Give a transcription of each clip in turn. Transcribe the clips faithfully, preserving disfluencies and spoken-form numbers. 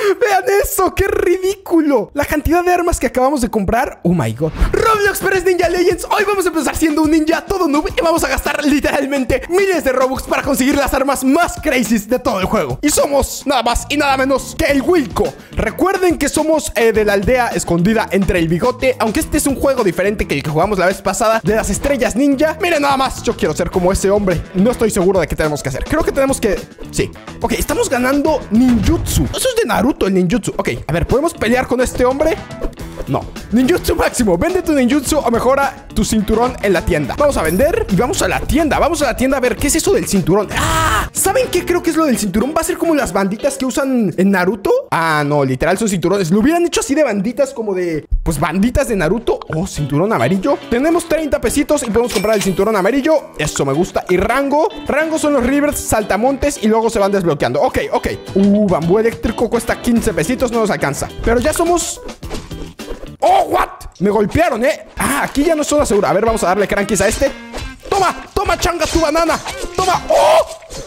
Vean eso, qué ridículo. La cantidad de armas que acabamos de comprar. Oh my god. Roblox Press Ninja Legends. Hoy vamos a empezar siendo un ninja todo noob y vamos a gastar literalmente miles de Robux para conseguir las armas más crazy de todo el juego. Y somos nada más y nada menos que el Wilco. Recuerden que somos eh, de la aldea escondida entre el bigote. Aunque este es un juego diferente que el que jugamos la vez pasada, de las estrellas ninja. Miren nada más, yo quiero ser como ese hombre. No estoy seguro de qué tenemos que hacer. Creo que tenemos que... Sí. Ok, estamos ganando ninjutsu. Eso es de Naruto, el ninjutsu. Ok, a ver, ¿podemos pelear con este hombre? No. Ninjutsu máximo. Vende tu ninjutsu o mejora tu cinturón en la tienda. Vamos a vender y vamos a la tienda. Vamos a la tienda a ver qué es eso del cinturón. ¡Ah! ¿Saben qué creo que es lo del cinturón? Va a ser como las banditas que usan en Naruto. Ah, no, literal son cinturones. Lo hubieran hecho así de banditas, como de... Pues banditas de Naruto. Oh, cinturón amarillo. Tenemos treinta pesitos y podemos comprar el cinturón amarillo. Eso me gusta. Y rango. Rango son los rivers, saltamontes y luego se van desbloqueando. Ok, ok. Uh, bambú eléctrico cuesta quince pesitos. No nos alcanza. Pero ya somos... ¡Oh, what! Me golpearon, ¿eh? Ah, aquí ya no es zona segura. A ver, vamos a darle crankies a este. ¡Toma! ¡Toma, changa, tu banana! ¡Toma! ¡Oh!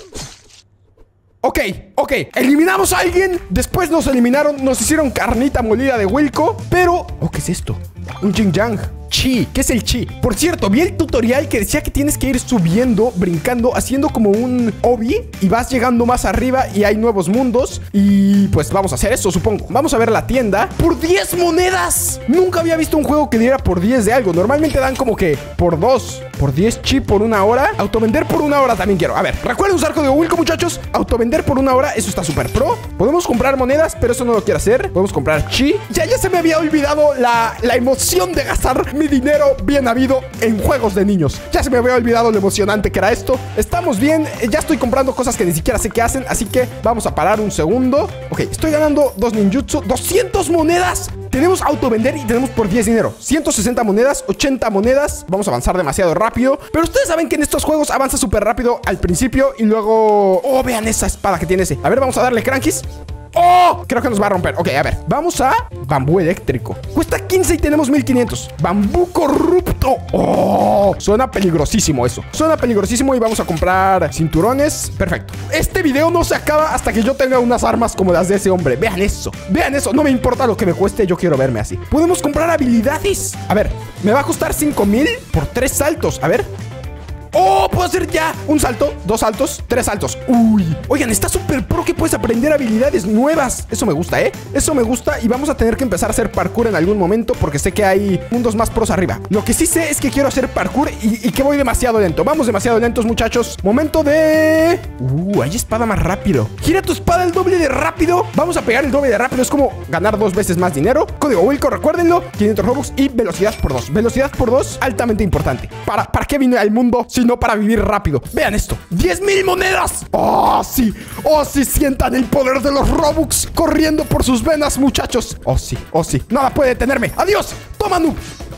Ok, ok. Eliminamos a alguien. Después nos eliminaron. Nos hicieron carnita molida de Wilco. Pero... Oh, ¿qué es esto? Un Jing Yang. Chi, ¿qué es el chi? Por cierto, vi el tutorial que decía que tienes que ir subiendo, brincando, haciendo como un obi y vas llegando más arriba y hay nuevos mundos. Y pues vamos a hacer eso, supongo. Vamos a ver la tienda. ¡Por diez monedas! Nunca había visto un juego que diera por diez de algo. Normalmente dan como que por dos, por diez chi por una hora. Autovender por una hora también quiero. A ver, recuerden usar código Wilco, muchachos. Autovender por una hora, eso está súper pro. Podemos comprar monedas, pero eso no lo quiero hacer. Podemos comprar chi. Ya, ya se me había olvidado la, la emoción de gastar mi dinero bien habido en juegos de niños. Ya se me había olvidado lo emocionante que era esto. Estamos bien, ya estoy comprando cosas que ni siquiera sé qué hacen, así que vamos a parar un segundo. Ok, estoy ganando dos ninjutsu, doscientas monedas. Tenemos autovender y tenemos por diez dinero. ciento sesenta monedas, ochenta monedas. Vamos a avanzar demasiado rápido. Pero ustedes saben que en estos juegos avanza súper rápido al principio y luego... Oh, vean esa espada que tiene ese. A ver, vamos a darle crankies. ¡Oh! Creo que nos va a romper. Ok, a ver. Vamos a bambú eléctrico. Cuesta quince y tenemos mil quinientos. Bambú corrupto. ¡Oh! Suena peligrosísimo eso. Suena peligrosísimo y vamos a comprar cinturones. Perfecto. Este video no se acaba hasta que yo tenga unas armas como las de ese hombre. Vean eso. Vean eso. No me importa lo que me cueste. Yo quiero verme así. Podemos comprar habilidades. A ver. Me va a costar cinco mil por tres saltos. A ver. ¡Oh! Puedo hacer ya un salto, dos saltos, tres saltos. ¡Uy! Oigan, está súper pro que puedes aprender habilidades nuevas. Eso me gusta, ¿eh? Eso me gusta y vamos a tener que empezar a hacer parkour en algún momento porque sé que hay mundos más pros arriba. Lo que sí sé es que quiero hacer parkour y, y que voy demasiado lento. Vamos demasiado lentos, muchachos. Momento de... ¡Uh! Hay espada más rápido. Gira tu espada el doble de rápido. Vamos a pegar el doble de rápido. Es como ganar dos veces más dinero. Código Wilco, recuérdenlo. quinientos Robux y velocidad por dos. Velocidad por dos, altamente importante. ¿Para, para qué vine al mundo? Si no para vivir rápido. Vean esto, diez mil monedas. Oh, sí, oh, sí, sientan el poder de los Robux corriendo por sus venas, muchachos. Oh, sí, oh, sí, nada puede detenerme. Adiós, toma, noob.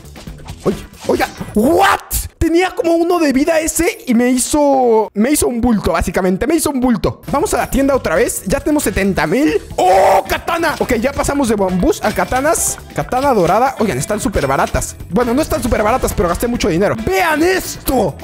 Oye, oiga, what? Tenía como uno de vida ese y me hizo... Me hizo un bulto, básicamente. Me hizo un bulto. Vamos a la tienda otra vez. Ya tenemos setenta mil. ¡Oh, katana! Ok, ya pasamos de bambús a katanas. Katana dorada. Oigan, están súper baratas. Bueno, no están súper baratas, pero gasté mucho dinero. ¡Vean esto!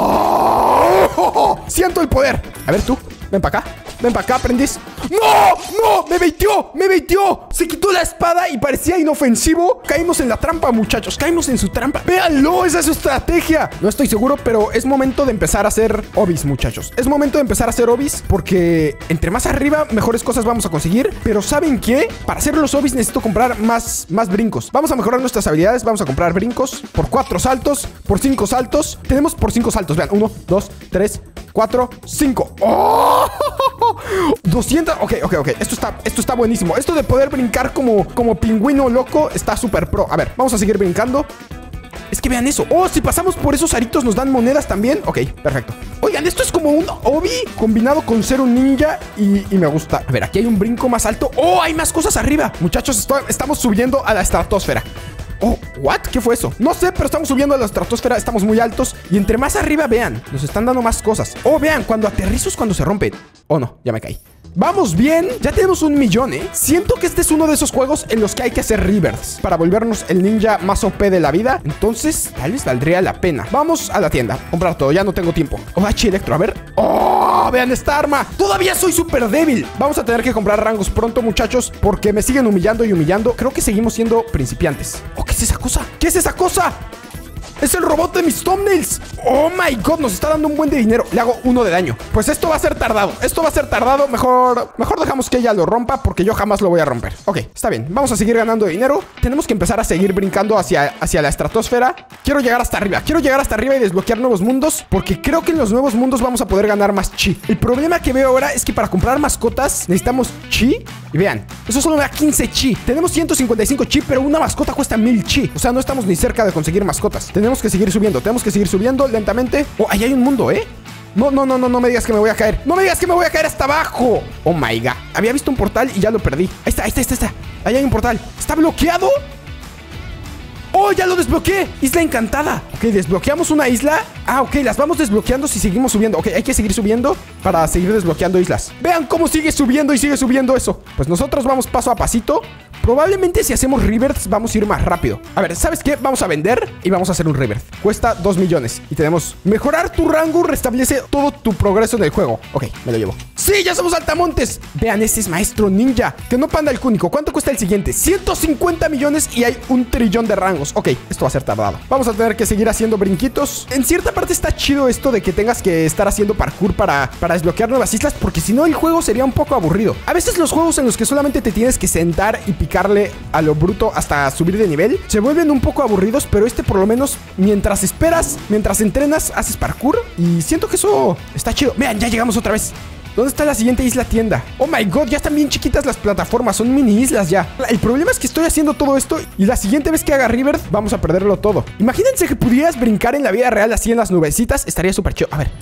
¡Oh! Siento el poder. A ver, tú. Ven para acá. Ven para acá, aprendiz. ¡No! ¡No! ¡Me baiteó! ¡Me baiteó! Se quitó la espada y parecía inofensivo. Caímos en la trampa, muchachos. Caímos en su trampa. ¡Véanlo! Esa es su estrategia. No estoy seguro, pero es momento de empezar a hacer obis, muchachos. Es momento de empezar a hacer obis porque entre más arriba, mejores cosas vamos a conseguir. Pero ¿saben qué? Para hacer los obis necesito comprar más, más brincos. Vamos a mejorar nuestras habilidades. Vamos a comprar brincos por cuatro saltos, por cinco saltos. Tenemos por cinco saltos. Vean, uno, dos, tres, cuatro, cinco. ¡Oh! doscientos. Ok, ok, ok. Esto está, esto está buenísimo. Esto de poder brincar como, como pingüino loco está súper pro. A ver, vamos a seguir brincando. Es que vean eso. Oh, si pasamos por esos aritos nos dan monedas también. Ok, perfecto. Oigan, esto es como un obi combinado con ser un ninja y, y me gusta. A ver, aquí hay un brinco más alto. Oh, hay más cosas arriba. Muchachos, estoy, estamos subiendo a la estratosfera. Oh, ¿what? ¿Qué fue eso? No sé, pero estamos subiendo a la estratosfera. Estamos muy altos. Y entre más arriba, vean, nos están dando más cosas. Oh, vean, cuando aterrizo es cuando se rompe. Oh, no, ya me caí. Vamos bien. Ya tenemos un millón, ¿eh? Siento que este es uno de esos juegos en los que hay que hacer rebirths para volvernos el ninja más O P de la vida. Entonces, tal vez valdría la pena. Vamos a la tienda. Comprar todo. Ya no tengo tiempo. Oh, H Electro. A ver. ¡Oh! Vean esta arma. Todavía soy súper débil. Vamos a tener que comprar rangos pronto, muchachos, porque me siguen humillando y humillando. Creo que seguimos siendo principiantes. Oh, ¿qué es esa cosa? ¿Qué es esa cosa? ¡Es el robot de mis thumbnails! ¡Oh, my God! Nos está dando un buen de dinero. Le hago uno de daño. Pues esto va a ser tardado. Esto va a ser tardado. Mejor, mejor dejamos que ella lo rompa, porque yo jamás lo voy a romper. Ok, está bien. Vamos a seguir ganando dinero. Tenemos que empezar a seguir brincando hacia, hacia la estratosfera. Quiero llegar hasta arriba. Quiero llegar hasta arriba y desbloquear nuevos mundos, porque creo que en los nuevos mundos vamos a poder ganar más chi. El problema que veo ahora es que para comprar mascotas necesitamos chi. Y vean, eso solo me da quince chi. Tenemos ciento cincuenta y cinco chi, pero una mascota cuesta mil chi. O sea, no estamos ni cerca de conseguir mascotas. Tenemos que seguir subiendo, tenemos que seguir subiendo lentamente. Oh, ahí hay un mundo, ¿eh? No, no, no, no, no me digas que me voy a caer. No me digas que me voy a caer hasta abajo. Oh my God. Había visto un portal y ya lo perdí. Ahí está, ahí está, ahí está, ahí está. Ahí hay un portal. ¿Está bloqueado? ¡Oh, ya lo desbloqueé! Isla encantada. Ok, desbloqueamos una isla. Ah, ok, las vamos desbloqueando si seguimos subiendo. Ok, hay que seguir subiendo para seguir desbloqueando islas. Vean cómo sigue subiendo y sigue subiendo eso. Pues nosotros vamos paso a pasito. Probablemente si hacemos rebirths vamos a ir más rápido. A ver, ¿sabes qué? Vamos a vender y vamos a hacer un rebirth. Cuesta dos millones. Y tenemos mejorar tu rango, restablece todo tu progreso en el juego. Ok, me lo llevo. ¡Sí, ya somos altamontes! Vean, este es maestro ninja. Que no panda el cúnico. ¿Cuánto cuesta el siguiente? ciento cincuenta millones y hay un trillón de rangos. Ok, esto va a ser tardado. Vamos a tener que seguir haciendo brinquitos. En cierta parte está chido esto de que tengas que estar haciendo parkour para, para desbloquear nuevas islas, porque si no el juego sería un poco aburrido. A veces los juegos en los que solamente te tienes que sentar y picarle a lo bruto hasta subir de nivel se vuelven un poco aburridos, pero este por lo menos mientras esperas, mientras entrenas, haces parkour y siento que eso está chido. Vean, ya llegamos otra vez. ¿Dónde está la siguiente isla tienda? Oh my God, ya están bien chiquitas las plataformas. Son mini islas ya. El problema es que estoy haciendo todo esto y la siguiente vez que haga rebirth vamos a perderlo todo. Imagínense que pudieras brincar en la vida real así en las nubecitas. Estaría súper chido. A ver.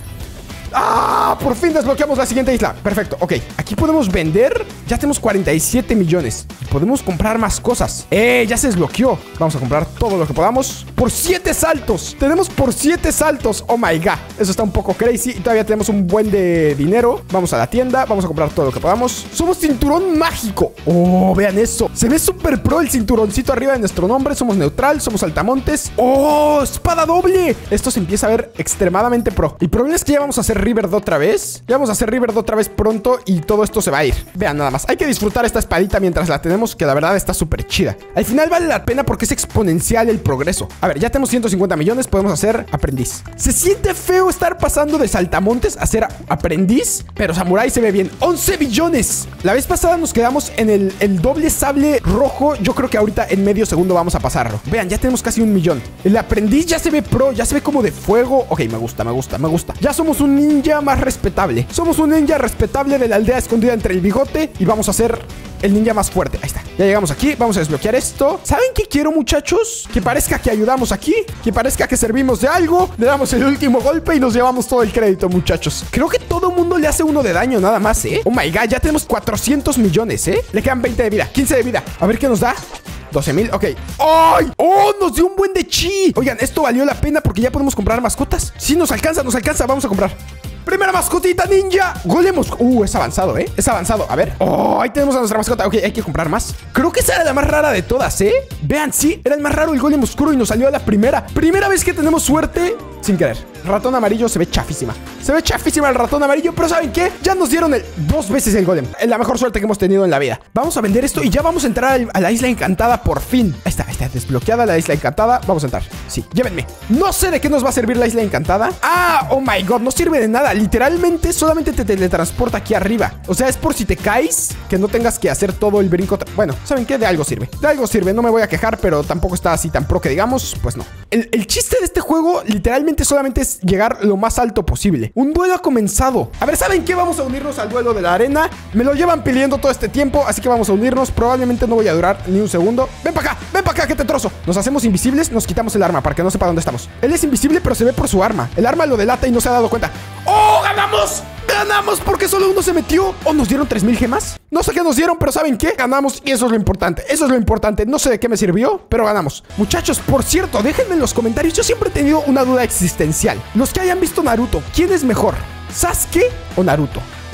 ¡Ah! Por fin desbloqueamos la siguiente isla. Perfecto, ok. Aquí podemos vender. Ya tenemos cuarenta y siete millones. Y podemos comprar más cosas. ¡Eh! Ya se desbloqueó. Vamos a comprar todo lo que podamos. Por siete saltos. Tenemos por siete saltos. Oh my God. Eso está un poco crazy. Y todavía tenemos un buen de dinero. Vamos a la tienda. Vamos a comprar todo lo que podamos. Somos cinturón mágico. Oh, vean eso. Se ve súper pro el cinturoncito arriba de nuestro nombre. Somos neutral. Somos altamontes. Oh, espada doble. Esto se empieza a ver extremadamente pro. El problema es que ya vamos a hacer rebirth otra vez. Ya vamos a hacer rebirth otra vez pronto y todo esto se va a ir. Vean nada más. Hay que disfrutar esta espadita mientras la tenemos, que la verdad está súper chida. Al final vale la pena porque es exponencial el progreso. A ver, ya tenemos ciento cincuenta millones. Podemos hacer aprendiz. Se siente feo estar pasando de saltamontes a ser aprendiz, pero samurái se ve bien. once billones. La vez pasada nos quedamos en el, el doble sable rojo. Yo creo que ahorita en medio segundo vamos a pasarlo. Vean, ya tenemos casi un millón. El aprendiz ya se ve pro. Ya se ve como de fuego. Ok, me gusta, me gusta, me gusta. Ya somos un ninja más respetable. Somos un ninja respetable de la aldea escondida entre el bigote. Y vamos a ser el ninja más fuerte. Ahí está. Ya llegamos aquí. Vamos a desbloquear esto. ¿Saben qué quiero, muchachos? Que parezca que ayudamos aquí. Que parezca que servimos de algo. Le damos el último golpe y nos llevamos todo el crédito, muchachos. Creo que todo el mundo le hace uno de daño nada más, ¿eh? Oh my God, ya tenemos cuatrocientos millones, ¿eh? Le quedan veinte de vida, quince de vida. A ver qué nos da. doce mil, ok. ¡Ay! ¡Oh! Nos dio un buen de chi. Oigan, esto valió la pena porque ya podemos comprar mascotas. Sí, nos alcanza, nos alcanza. Vamos a comprar. Primera mascotita ninja. Golemos. Uh, es avanzado, ¿eh? Es avanzado. A ver. Oh, ahí tenemos a nuestra mascota. Ok, hay que comprar más. Creo que esa era la más rara de todas, ¿eh? Vean, sí, era el más raro el golem oscuro y nos salió a la primera. Primera vez que tenemos suerte sin querer. Ratón amarillo se ve chafísima. Se ve chafísima el ratón amarillo, pero ¿saben qué? Ya nos dieron el, dos veces el golem. La mejor suerte que hemos tenido en la vida. Vamos a vender esto y ya vamos a entrar a la isla encantada por fin. Ahí está, ahí está, desbloqueada la isla encantada. Vamos a entrar. Sí, llévenme. No sé de qué nos va a servir la isla encantada. Ah, oh my God, no sirve de nada. Literalmente solamente te teletransporta aquí arriba. O sea, es por si te caes, que no tengas que hacer todo el brinco. Bueno, ¿saben qué? De algo sirve. De algo sirve, no me voy a quejar, pero tampoco está así tan pro que digamos. Pues no. El, el chiste de este juego literalmente solamente es llegar lo más alto posible. Un duelo ha comenzado. A ver, ¿saben qué? Vamos a unirnos al duelo de la arena. Me lo llevan pidiendo todo este tiempo, así que vamos a unirnos. Probablemente no voy a durar ni un segundo. Ven para acá, ven para acá que te trozo. Nos hacemos invisibles, nos quitamos el arma para que no sepa dónde estamos. Él es invisible, pero se ve por su arma. El arma lo delata y no se ha dado cuenta. ¡Oh, ganamos! ¡Ganamos! Porque solo uno se metió. ¿O nos dieron tres mil gemas? No sé qué nos dieron, pero ¿saben qué? Ganamos y eso es lo importante. Eso es lo importante. No sé de qué me sirvió, pero ganamos. Muchachos, por cierto, déjenme en los comentarios. Yo siempre he tenido una duda existencial. Los que hayan visto Naruto, ¿quién es mejor? ¿Sasuke o Naruto?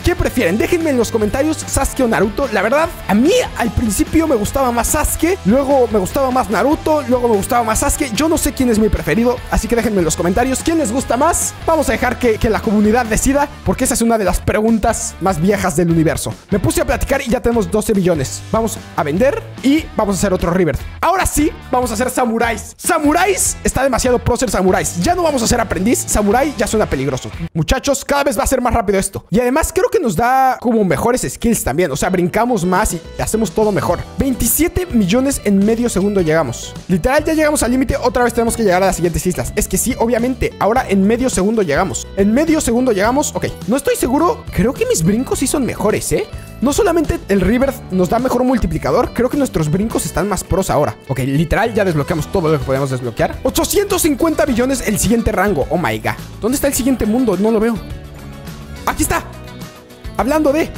¿Qué prefieren? Déjenme en los comentarios Sasuke o Naruto. La verdad, a mí al principio me gustaba más Sasuke, luego me gustaba más Naruto, luego me gustaba más Sasuke. Yo no sé quién es mi preferido, así que déjenme en los comentarios quién les gusta más. Vamos a dejar que, que la comunidad decida, porque esa es una de las preguntas más viejas del universo. Me puse a platicar y ya tenemos doce billones. Vamos a vender y vamos a hacer otro Rebirth. Ahora sí, vamos a hacer samuráis. Samuráis, está demasiado pro ser samuráis. Ya no vamos a ser aprendiz. Samurai ya suena peligroso. Muchachos, cada vez va a ser más rápido esto. Y además creo que nos da como mejores skills también. O sea, brincamos más y hacemos todo mejor. veintisiete millones en medio segundo llegamos. Literal, ya llegamos al límite. Otra vez tenemos que llegar a las siguientes islas. Es que sí, obviamente. Ahora en medio segundo llegamos. En medio segundo llegamos. Ok, no estoy seguro. Creo que mis brincos sí son mejores, ¿eh? No solamente el Rebirth nos da mejor multiplicador, creo que nuestros brincos están más pros ahora. Ok, literal, ya desbloqueamos todo lo que podemos desbloquear. ochocientos cincuenta billones el siguiente rango. Oh my god. ¿Dónde está el siguiente mundo? No lo veo. Aquí está. Hablando de...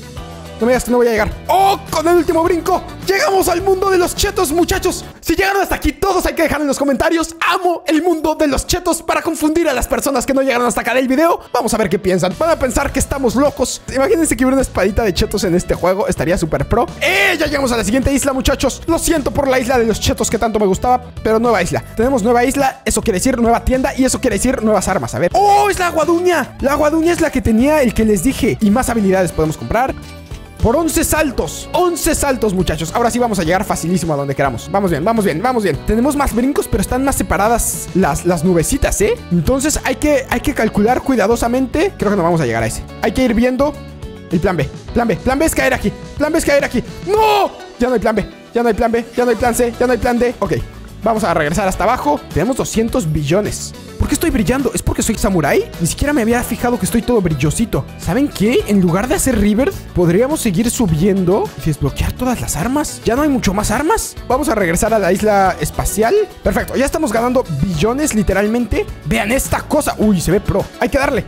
No me digas que no voy a llegar. ¡Oh! Con el último brinco llegamos al mundo de los chetos, muchachos. Si llegaron hasta aquí, todos hay que dejar en los comentarios: amo el mundo de los chetos, para confundir a las personas que no llegaron hasta acá del video. Vamos a ver qué piensan. Van a pensar que estamos locos. Imagínense que hubiera una espadita de chetos en este juego. Estaría súper pro. ¡Eh! Ya llegamos a la siguiente isla, muchachos. Lo siento por la isla de los chetos que tanto me gustaba, pero nueva isla. Tenemos nueva isla. Eso quiere decir nueva tienda. Y eso quiere decir nuevas armas. A ver. ¡Oh! Es la aguaduña. La aguaduña es la que tenía el que les dije. Y más habilidades podemos comprar por once saltos. once saltos, muchachos. Ahora sí vamos a llegar facilísimo a donde queramos. Vamos bien, vamos bien, vamos bien. Tenemos más brincos, pero están más separadas las, las nubecitas, ¿eh? Entonces hay que, hay que calcular cuidadosamente. Creo que no vamos a llegar a ese. Hay que ir viendo el plan B. Plan B. Plan B es caer aquí. Plan B es caer aquí. ¡No! Ya no hay plan B. Ya no hay plan B. Ya no hay plan C. Ya no hay plan D. Ok. Vamos a regresar hasta abajo. Tenemos doscientos billones. ¿Por qué estoy brillando? ¿Es porque soy samurái? Ni siquiera me había fijado que estoy todo brillosito. ¿Saben qué? En lugar de hacer Rebirth, podríamos seguir subiendo y desbloquear todas las armas. ¿Ya no hay mucho más armas? Vamos a regresar a la isla espacial. Perfecto, ya estamos ganando billones literalmente. Vean esta cosa. Uy, se ve pro. Hay que darle.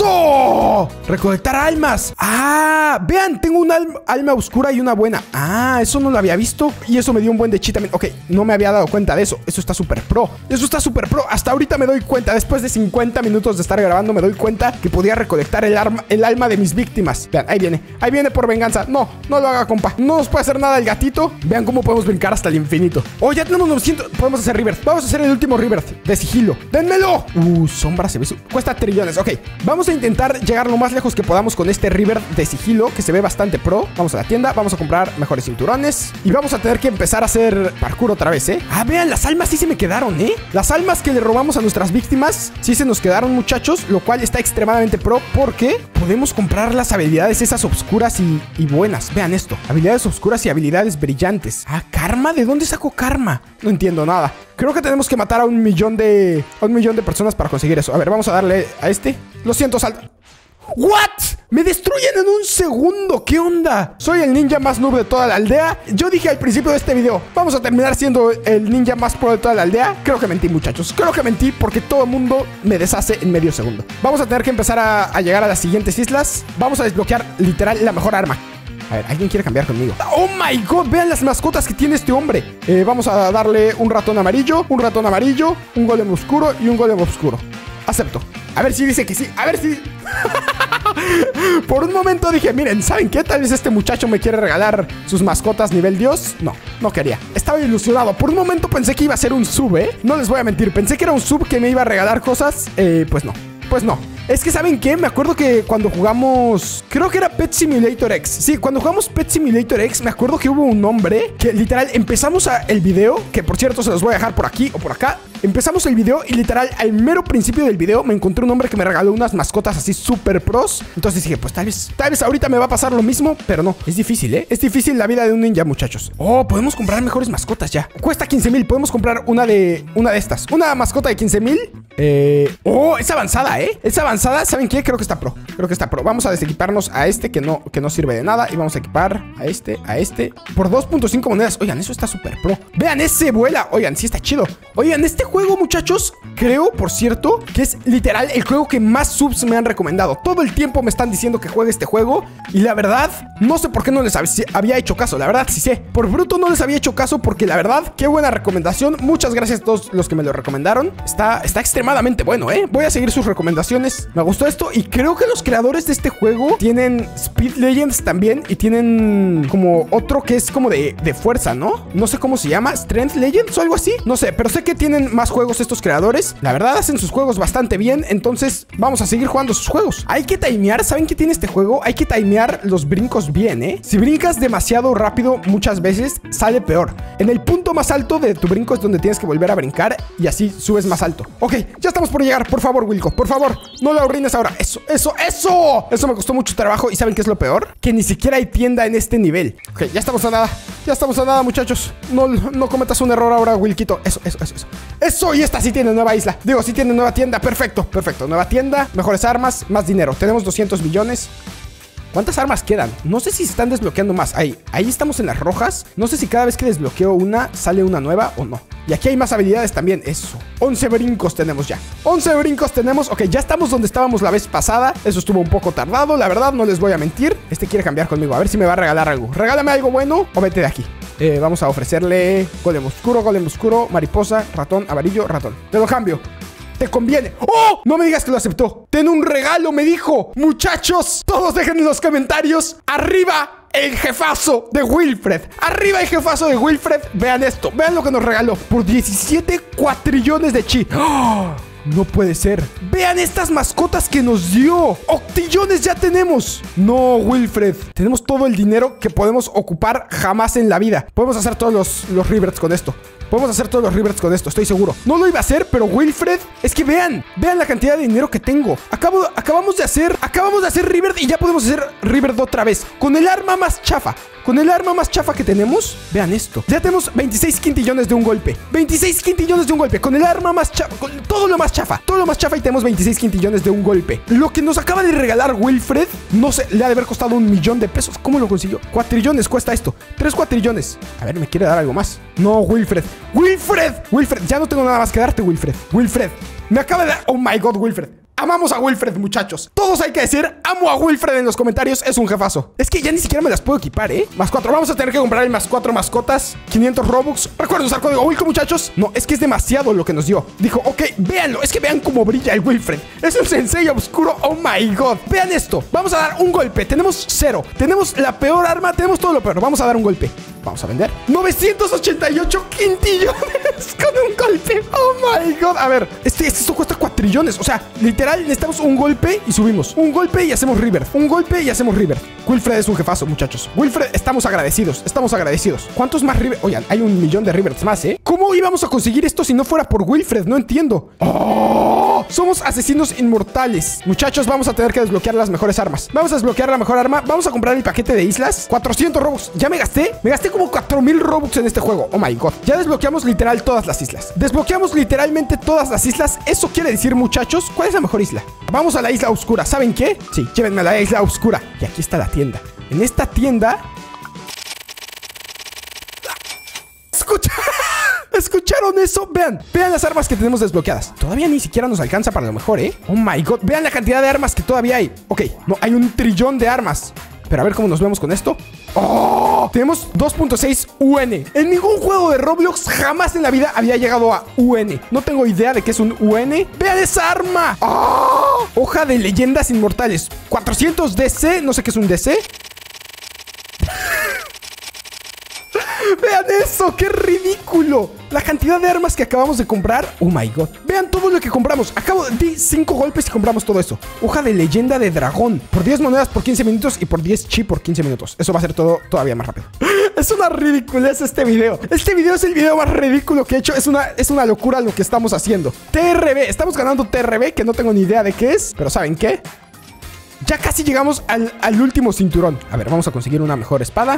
¡Eso! Recolectar almas. Ah, vean, tengo una alma, alma oscura y una buena. Ah, eso no lo había visto. Y eso me dio un buen de chi también. Ok, no me había dado cuenta de eso. Eso está súper pro. Eso está súper pro. Hasta ahorita me doy cuenta. Después de cincuenta minutos de estar grabando, me doy cuenta que podía recolectar el, arma, el alma de mis víctimas. Vean, ahí viene. Ahí viene por venganza. No, no lo haga, compa. No nos puede hacer nada el gatito. Vean cómo podemos brincar hasta el infinito. Oh, ya tenemos novecientos. Podemos hacer Rebirth. Vamos a hacer el último Rebirth de sigilo. ¡Dénmelo! Uh, sombra se ve. Su... Cuesta trillones. Ok, vamos a intentar llegar lo más lejos que podamos con este Rebirth de sigilo, que se ve bastante pro. Vamos a la tienda. Vamos a comprar mejores cinturones. Y vamos a tener que empezar a hacer parkour otra vez, ¿eh? Ah, vean, las almas sí se me quedaron, ¿eh? Las almas que le robamos a nuestras víctimas sí se nos quedaron, muchachos, lo cual está extremadamente pro porque podemos comprar las habilidades esas oscuras y, y buenas. Vean esto, habilidades oscuras y habilidades brillantes. Ah, karma, ¿de dónde saco karma? No entiendo nada. Creo que tenemos que matar a un millón de a un millón de personas para conseguir eso. A ver, vamos a darle a este. Lo siento, salta. ¿What? Me destruyen en un segundo. ¿Qué onda? Soy el ninja más noob de toda la aldea. Yo dije al principio de este video, vamos a terminar siendo el ninja más pro de toda la aldea. Creo que mentí, muchachos. Creo que mentí porque todo el mundo me deshace en medio segundo. Vamos a tener que empezar a, a llegar a las siguientes islas. Vamos a desbloquear literal la mejor arma. A ver, ¿alguien quiere cambiar conmigo? ¡Oh, my God! Vean las mascotas que tiene este hombre. Eh, vamos a darle un ratón amarillo, un ratón amarillo, un golem oscuro y un golem oscuro. Acepto. A ver si dice que sí. A ver si... Por un momento dije, miren, ¿saben qué? Tal vez este muchacho me quiere regalar sus mascotas nivel dios. No, no quería. Estaba ilusionado. Por un momento pensé que iba a ser un sub, ¿eh? No les voy a mentir. Pensé que era un sub que me iba a regalar cosas. Eh, pues no. Pues no. Es que, ¿saben qué? Me acuerdo que cuando jugamos... Creo que era Pet Simulator X. Sí, cuando jugamos Pet Simulator X, me acuerdo que hubo un hombre que literal empezamos a el video, que por cierto se los voy a dejar por aquí o por acá. Empezamos el video y literal al mero principio del video me encontré un hombre que me regaló unas mascotas así súper pros. Entonces dije, pues tal vez, tal vez ahorita me va a pasar lo mismo, pero no. Es difícil, ¿eh? Es difícil la vida de un ninja, muchachos. Oh, podemos comprar mejores mascotas ya. Cuesta quince mil. Podemos comprar una de, una de estas. Una mascota de quince mil. Eh... Oh, es avanzada, ¿eh? Es avanzada. ¿Saben qué? Creo que está pro. Creo que está pro. Vamos a desequiparnos a este que no, que no sirve de nada. Y vamos a equipar a este, a este. Por dos punto cinco monedas. Oigan, eso está súper pro. Vean, ese vuela. Oigan, sí está chido. Oigan, este juego, muchachos, creo, por cierto, que es literal el juego que más subs me han recomendado. Todo el tiempo me están diciendo que juegue este juego. Y la verdad, no sé por qué no les había hecho caso. La verdad, sí sé. Por bruto no les había hecho caso porque la verdad, qué buena recomendación. Muchas gracias a todos los que me lo recomendaron. Está, está extremadamente extremadamente bueno, ¿eh? Voy a seguir sus recomendaciones. Me gustó esto y creo que los creadores de este juego tienen Speed Legends también y tienen como otro que es como de, de fuerza, ¿no? No sé cómo se llama, Strength Legends o algo así. No sé, pero sé que tienen más juegos estos creadores. La verdad hacen sus juegos bastante bien, entonces vamos a seguir jugando sus juegos. Hay que timear, ¿saben qué tiene este juego? Hay que timear los brincos bien, ¿eh? Si brincas demasiado rápido muchas veces, sale peor. En el punto más alto de tu brinco es donde tienes que volver a brincar y así subes más alto. Ok, ya estamos por llegar, por favor, Wilco, por favor, no lo arruines ahora. Eso, eso, eso. Eso me costó mucho trabajo y ¿saben qué es lo peor? Que ni siquiera hay tienda en este nivel. Ok, ya estamos a nada, ya estamos a nada, muchachos. No, no cometas un error ahora, Wilquito. Eso, eso, eso, eso. Eso, y esta sí tiene nueva isla. Digo, sí tiene nueva tienda, perfecto, perfecto. Nueva tienda, mejores armas, más dinero. Tenemos doscientos millones. ¿Cuántas armas quedan? No sé si se están desbloqueando más. Ahí, ahí estamos en las rojas. No sé si cada vez que desbloqueo una, sale una nueva o no. Y aquí hay más habilidades también. Eso, once brincos tenemos ya. once brincos tenemos. Ok, ya estamos donde estábamos la vez pasada. Eso estuvo un poco tardado, la verdad, no les voy a mentir. Este quiere cambiar conmigo, a ver si me va a regalar algo. Regálame algo bueno o vete de aquí. eh, Vamos a ofrecerle golem oscuro, golem oscuro, mariposa, ratón, amarillo, ratón. Te lo cambio. Te conviene. ¡Oh! No me digas que lo aceptó. Ten un regalo, me dijo. Muchachos, todos dejen en los comentarios. Arriba el jefazo de Wilfred. Arriba el jefazo de Wilfred. Vean esto. Vean lo que nos regaló. Por diecisiete cuatrillones de chi. ¡Oh! No puede ser. Vean estas mascotas que nos dio. Octillones ya tenemos. No, Wilfred. Tenemos todo el dinero que podemos ocupar jamás en la vida. Podemos hacer todos los, los Riverts con esto. Podemos hacer todos los Riverts con esto, estoy seguro. No lo iba a hacer, pero Wilfred... Es que vean, vean la cantidad de dinero que tengo. Acabo, acabamos de hacer... Acabamos de hacer Rivert y ya podemos hacer Rivert otra vez. Con el arma más chafa. Con el arma más chafa que tenemos. Vean esto. Ya tenemos veintiséis quintillones de un golpe. veintiséis quintillones de un golpe. Con el arma más chafa. Con todo lo más chafa. Todo lo más chafa y tenemos veintiséis quintillones de un golpe. Lo que nos acaba de regalar Wilfred, no sé, le ha de haber costado un millón de pesos. ¿Cómo lo consiguió? Cuatrillones cuesta esto. Tres cuatrillones. A ver, me quiere dar algo más. No, Wilfred. ¡Wilfred! Wilfred, ya no tengo nada más que darte, Wilfred. Wilfred, me acaba de dar... Oh my God, Wilfred. Amamos a Wilfred, muchachos. Todos hay que decir, amo a Wilfred en los comentarios. Es un jefazo. Es que ya ni siquiera me las puedo equipar, ¿eh? Más cuatro. Vamos a tener que comprar el más cuatro mascotas. quinientos Robux. Recuerden usar código Wilco, muchachos. No, es que es demasiado lo que nos dio. Dijo, ok, véanlo. Es que vean cómo brilla el Wilfred. Es un sensei oscuro. Oh my God. Vean esto. Vamos a dar un golpe. Tenemos cero. Tenemos la peor arma. Tenemos todo lo peor. Vamos a dar un golpe. Vamos a vender novecientos ochenta y ocho quintillones con un golpe. Oh my God. A ver, este, este esto cuesta cuatrillones. O sea, literal necesitamos un golpe y subimos. Un golpe y hacemos River. Un golpe y hacemos River. Wilfred es un jefazo, muchachos. Wilfred, estamos agradecidos. Estamos agradecidos. ¿Cuántos más River? Oigan, hay un millón de Rivers más, ¿eh? ¿Cómo íbamos a conseguir esto si no fuera por Wilfred? No entiendo. ¡Oh! Somos asesinos inmortales. Muchachos, vamos a tener que desbloquear las mejores armas. Vamos a desbloquear la mejor arma. Vamos a comprar el paquete de islas. cuatrocientos Robux. Ya me gasté. Me gasté como cuatro mil Robux en este juego. Oh my God. Ya desbloqueamos literal todas las islas. Desbloqueamos literalmente todas las islas. Eso quiere decir, muchachos, ¿cuál es la mejor isla? Vamos a la isla oscura. ¿Saben qué? Sí, llévenme a la isla oscura. Y aquí está la tienda. En esta tienda... Escucha... ¿Escucharon eso? Vean, vean las armas que tenemos desbloqueadas. Todavía ni siquiera nos alcanza para lo mejor, ¿eh? Oh my God, vean la cantidad de armas que todavía hay. Ok, no, hay un trillón de armas. Pero a ver cómo nos vemos con esto. ¡Oh! Tenemos dos punto seis U N. En ningún juego de Roblox jamás en la vida había llegado a U N. No tengo idea de qué es un U N. ¡Vean esa arma! ¡Oh! Hoja de leyendas inmortales. cuatrocientos D C, no sé qué es un D C. Vean eso, qué ridículo. La cantidad de armas que acabamos de comprar. Oh my God. Vean todo lo que compramos. Acabo de cinco golpes y compramos todo eso. Hoja de leyenda de dragón. Por diez monedas por quince minutos y por diez chi por quince minutos. Eso va a ser todo todavía más rápido. Es una ridiculez este video. Este video es el video más ridículo que he hecho. Es una, es una locura lo que estamos haciendo. T R B. Estamos ganando T R B, que no tengo ni idea de qué es. Pero ¿saben qué? Ya casi llegamos al, al último cinturón. A ver, vamos a conseguir una mejor espada.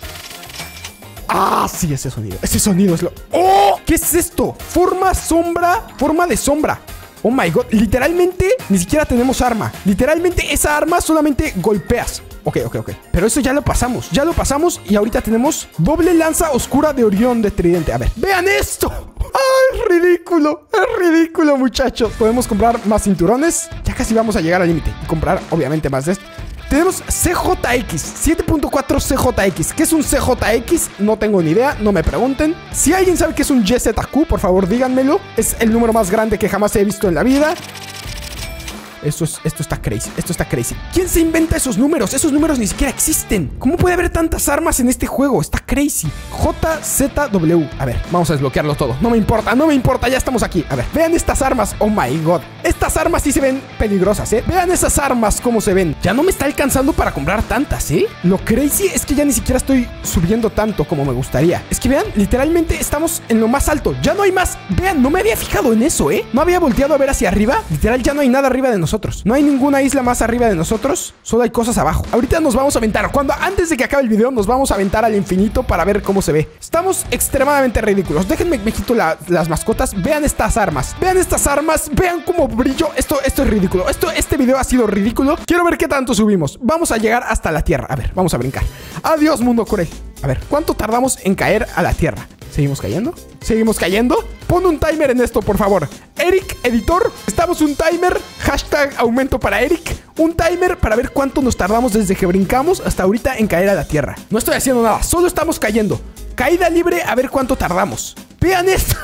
Ah, sí, ese sonido. Ese sonido es lo... ¡Oh! ¿Qué es esto? Forma sombra. Forma de sombra. Oh my God. Literalmente ni siquiera tenemos arma. Literalmente esa arma solamente golpeas. Ok, ok, ok. Pero eso ya lo pasamos. Ya lo pasamos y ahorita tenemos doble lanza oscura de Orión de tridente. A ver, vean esto. ¡Ay, es ridículo! Es ridículo, muchachos. Podemos comprar más cinturones. Ya casi vamos a llegar al límite. Y comprar, obviamente, más de esto. Tenemos C J X, siete punto cuatro C J X. ¿Qué es un C J X? No tengo ni idea, no me pregunten. Si alguien sabe qué es un Y Z Q, por favor díganmelo. Es el número más grande que jamás he visto en la vida. Esto, es, esto está crazy, esto está crazy. ¿Quién se inventa esos números? Esos números ni siquiera existen. ¿Cómo puede haber tantas armas en este juego? Está crazy. J Z W. A ver, vamos a desbloquearlo todo. No me importa, no me importa, ya estamos aquí. A ver, vean estas armas. Oh my god. Estas armas sí se ven peligrosas, ¿eh? Vean esas armas cómo se ven. Ya no me está alcanzando para comprar tantas, ¿eh? Lo crazy es que ya ni siquiera estoy subiendo tanto como me gustaría. Es que vean, literalmente estamos en lo más alto. Ya no hay más. Vean, no me había fijado en eso, ¿eh? No había volteado a ver hacia arriba. Literal, ya no hay nada arriba de nosotros. No hay ninguna isla más arriba de nosotros. Solo hay cosas abajo. Ahorita nos vamos a aventar. Cuando antes de que acabe el video, nos vamos a aventar al infinito para ver cómo se ve. Estamos extremadamente ridículos. Déjenme, me quito la, las mascotas. Vean estas armas. Vean estas armas. Vean cómo brillo. Esto, esto es ridículo. Esto, este video ha sido ridículo. Quiero ver qué tanto subimos. Vamos a llegar hasta la tierra. A ver, vamos a brincar. Adiós, mundo cruel. A ver, ¿cuánto tardamos en caer a la tierra? ¿Seguimos cayendo? ¿Seguimos cayendo? Pon un timer en esto, por favor. Eric, editor, estamos un timer. Hashtag aumento para Eric. Un timer para ver cuánto nos tardamos desde que brincamos hasta ahorita en caer a la tierra. No estoy haciendo nada, solo estamos cayendo. Caída libre, a ver cuánto tardamos. Vean esto.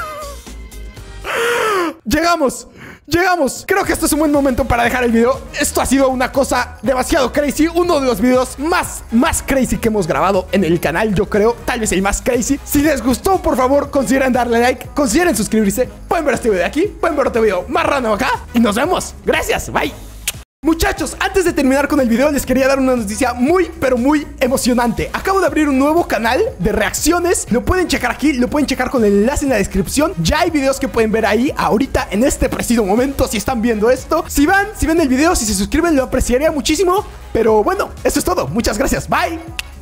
Llegamos. Llegamos. Creo que esto es un buen momento para dejar el video. Esto ha sido una cosa demasiado crazy. Uno de los videos más, más crazy que hemos grabado en el canal, yo creo. Tal vez el más crazy. Si les gustó, por favor, consideren darle like. Consideren suscribirse. Pueden ver este video de aquí. Pueden ver otro video más random acá. Y nos vemos. Gracias. Bye. Muchachos, antes de terminar con el video les quería dar una noticia muy, pero muy emocionante. Acabo de abrir un nuevo canal de reacciones. Lo pueden checar aquí, lo pueden checar con el enlace en la descripción. Ya hay videos que pueden ver ahí ahorita en este preciso momento si están viendo esto. Si van, si ven el video, si se suscriben lo apreciaría muchísimo. Pero bueno, eso es todo, muchas gracias, bye.